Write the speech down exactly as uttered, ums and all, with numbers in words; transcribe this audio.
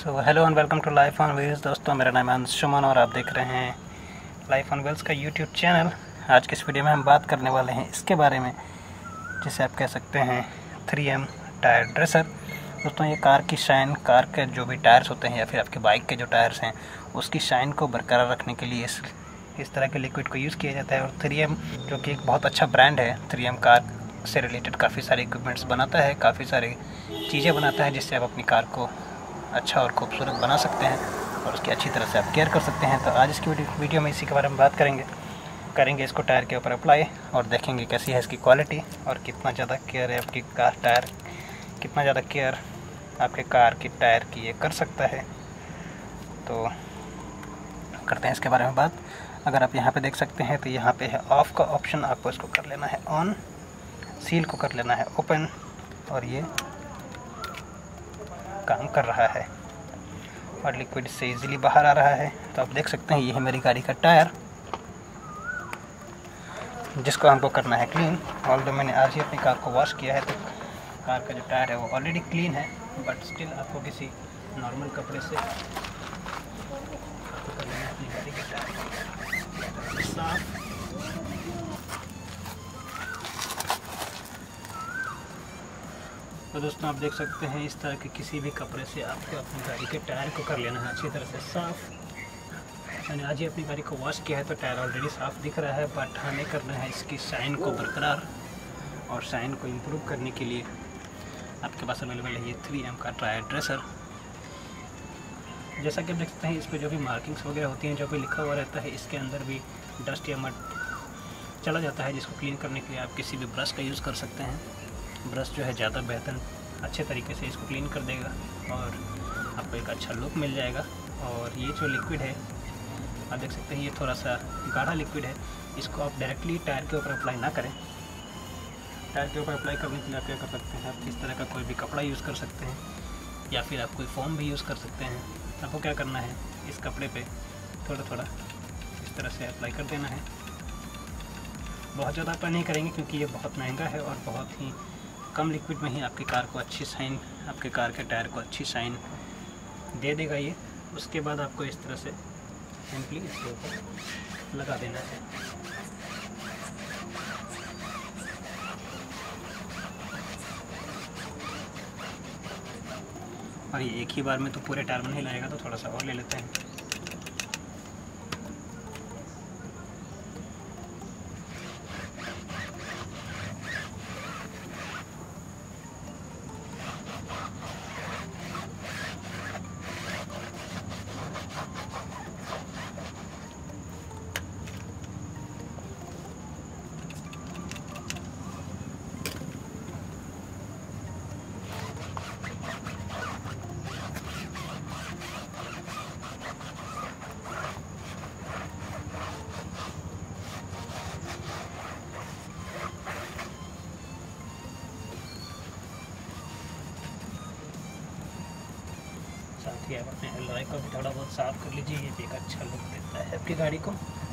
तो hello and welcome to life on wheels. दोस्तों, मेरा नाम है अंशुमन और आप देख रहे हैं लाइफ ऑन व्हील्स का यूट्यूब चैनल। आज के इस वीडियो में हम बात करने वाले हैं इसके बारे में जिसे आप कह सकते हैं थ्री एम टायर ड्रेसर। दोस्तों, ये कार की शाइन, कार के जो भी टायर्स होते हैं या फिर आपके बाइक के जो टायर्स हैं उसकी शाइन को बरकरार रखने के लिए इस इस तरह के लिक्विड को यूज़ किया जाता है। और थ्री एम जो कि एक बहुत अच्छा ब्रांड है, थ्री एम कार से रिलेटेड काफ़ी सारे इक्विपमेंट्स बनाता है, काफ़ी सारी चीज़ें बनाता है जिससे आप अपनी कार को अच्छा और खूबसूरत बना सकते हैं और उसकी अच्छी तरह से आप केयर कर सकते हैं। तो आज इसकी वीडियो में इसी के बारे में बात करेंगे करेंगे इसको टायर के ऊपर अप्लाई और देखेंगे कैसी है इसकी क्वालिटी और कितना ज़्यादा केयर है आपकी कार टायर कितना ज़्यादा केयर आपके कार की टायर की ये कर सकता है। तो करते हैं इसके बारे में बात। अगर आप यहाँ पे देख सकते हैं तो यहाँ पे है ऑफ़ का ऑप्शन, आपको इसको कर लेना है ऑन, सील को कर लेना है ओपन और ये काम कर रहा है और लिक्विड से इजीली बाहर आ रहा है। तो आप देख सकते हैं ये है मेरी गाड़ी का टायर जिसको हमको करना है क्लीन। ऑल्दो मैंने आज ही अपनी कार को वॉश किया है तो कार का जो टायर है वो ऑलरेडी क्लीन है, बट स्टिल आपको किसी नॉर्मल कपड़े से आपको कर लेना है अपनी गाड़ी के टायर साफ। तो दोस्तों, आप देख सकते हैं इस तरह के किसी भी कपड़े से आपको अपनी गाड़ी के टायर को कर लेना है अच्छी तरह से साफ़। मैंने आज ही अपनी गाड़ी को वॉश किया है तो टायर ऑलरेडी साफ़ दिख रहा है, बट हमें करना है इसकी शाइन को बरकरार और शाइन को इम्प्रूव करने के लिए आपके पास अवेलेबल है ये थ्री एम का टायर ड्रेसर। जैसा कि आप देख सकते हैं इस पर जो भी मार्किंग्स वगैरह होती हैं, जो भी लिखा हुआ रहता है, इसके अंदर भी डस्ट या मड चला जाता है जिसको क्लीन करने के लिए आप किसी भी ब्रश का यूज़ कर सकते हैं। ब्रश जो है ज़्यादा बेहतर अच्छे तरीके से इसको क्लीन कर देगा और आपको एक अच्छा लुक मिल जाएगा। और ये जो लिक्विड है आप देख सकते हैं ये थोड़ा सा गाढ़ा लिक्विड है, इसको आप डायरेक्टली टायर के ऊपर अप्लाई ना करें। टायर के ऊपर अप्लाई करने के लिए आप क्या कर सकते हैं, आप इस तरह का कोई भी कपड़ा यूज़ कर सकते हैं या फिर आप कोई फोम भी यूज़ कर सकते हैं। आपको क्या करना है, इस कपड़े पे थोड़ा थोड़ा इस तरह से अप्लाई कर देना है। बहुत ज़्यादा अप्लाई नहीं करेंगे क्योंकि ये बहुत महंगा है और बहुत ही कम लिक्विड में ही आपकी कार को अच्छी शाइन, आपके कार के टायर को अच्छी शाइन दे देगा ये। उसके बाद आपको इस तरह से सिंपली इसके ऊपर लगा देना है। और ये एक ही बार में तो पूरे टायर में नहीं लगेगा, तो थोड़ा सा और ले लेते हैं। साथ ही आप अपने एलॉय को भी थोड़ा बहुत साफ़ कर लीजिए, ये भी एक अच्छा लुक देता है आपकी गाड़ी को।